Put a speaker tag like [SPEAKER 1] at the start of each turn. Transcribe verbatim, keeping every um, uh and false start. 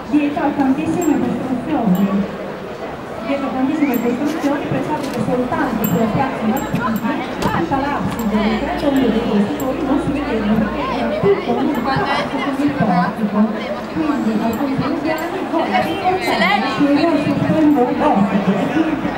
[SPEAKER 1] dietro a tantissime costruzioni. Dietro a tantissime costruzioni, pensate che soltanto sulla piazza Martini, tutta l'abside delle tre tombe dei costruttori non si vedevano perché era tutto un palazzo con il portico. Quindi alcuni peruviani vogliono portare sui nostri splendori gotici.